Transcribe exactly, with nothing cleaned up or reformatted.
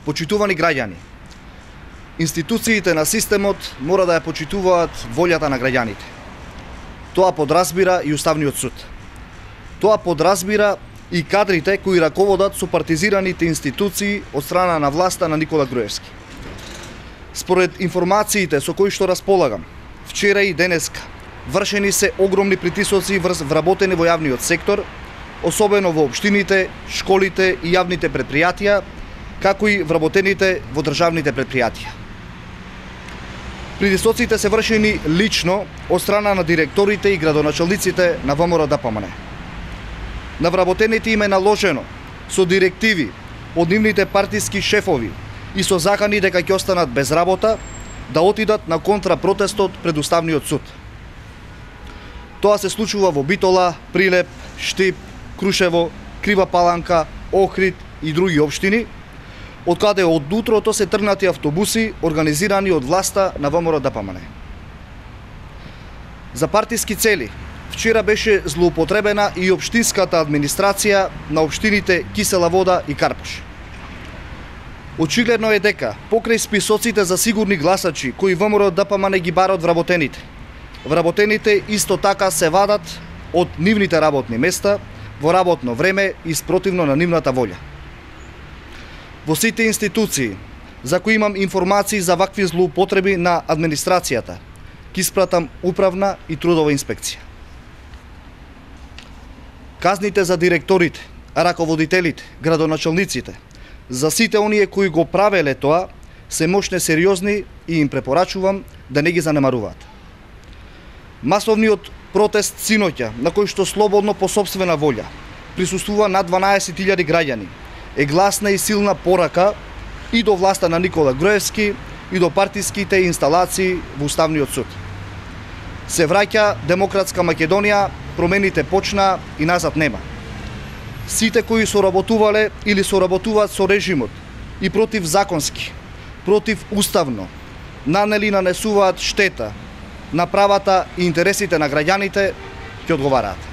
Почитувани граѓани, институциите на системот мора да ја почитуваат волјата на граѓаните. Тоа подразбира и Уставниот суд. Тоа подразбира и кадрите кои раководат со партизираните институции од страна на власта на Никола Груевски. Според информациите со кои што располагам, вчера и денеска вршени се огромни притисоци врз вработени во јавниот сектор, особено во општините, школите и јавните предпријатија, како и вработените во државните предпријатија. Притисоците се вршени лично од страна на директорите и градоначалниците на ВМРО-ДПМН. На вработените им е наложено со директиви од нивните партиски шефови и со закани дека ќе останат без работа да отидат на контрапротестот пред Уставниот суд. Тоа се случува во Битола, Прилеп, Штип, Крушево, Крива Паланка, Охрид и други општини, од каде од утрото се тргнати автобуси организирани од власта на ВМРО-ДПМН. За партиски цели вчера беше злоупотребена и општинската администрација на општините Кисела Вода и Карпош. Очигледно е дека покрај списоците за сигурни гласачи кои ВМРО-ДПМН ги бара од вработените, вработените исто така се вадат од нивните работни места во работно време и спротивно на нивната волја. Во сите институции за кои имам информации за вакви злоупотреби на администрацијата, ќе испратам управна и трудова инспекција. Казните за директорите, раководителите, градоначалниците, за сите оние кои го правеле тоа, се мощне сериозни и им препорачувам да не ги занемаруваат. Масовниот протест синоќа, на кој што слободно по сопствена волја присуствува над дванаесет илјади граѓани, е гласна и силна порака и до власта на Никола Груевски и до партиските инсталации во Уставниот суд. Се враќа демократска Македонија, промените почна и назад нема. Сите кои соработувале или соработуваат со режимот и против законски, против уставно, нанели нанесуваат штета на правата и интересите на граѓаните, ќе одговараат.